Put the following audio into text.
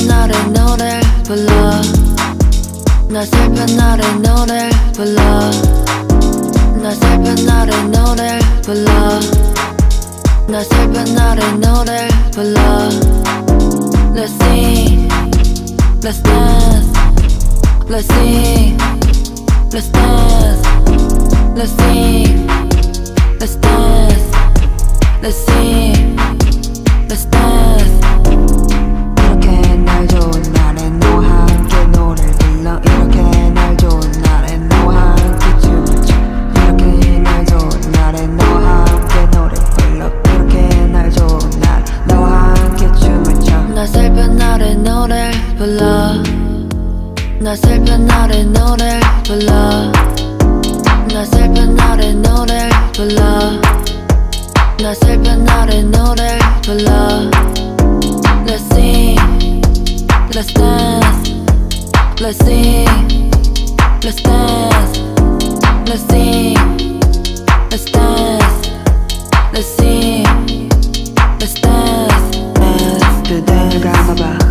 슬픈 날에 노래를 불러 나 슬픈 날에 노래를 불러 나 슬픈 날에 노래를 불러 나 슬픈 날에 노래를 불러 Let's sing Let's dance Let's sing Let's dance Let's sing Let's dance Let's sing Let's dance 이렇게 날 좋은 날에 너와 함께 노래를 불러 이렇게 날 좋은 날에 너와 함께 춤을 춰 이렇게 날 좋은 날에 너와 함께 노래를 불러 이렇게 날 좋은 날 너와 함께 춤을 춰 나 슬픈 날에 노래를 불러 나 슬픈 날에 노래를 불러 나 슬픈 날에 노래를 불러 나 슬픈 날에 노래를 불러 Let's sing Let's dance Let's sing Let's dance Let's sing Let's dance Let's sing Let's dance Dance 그댈 감아봐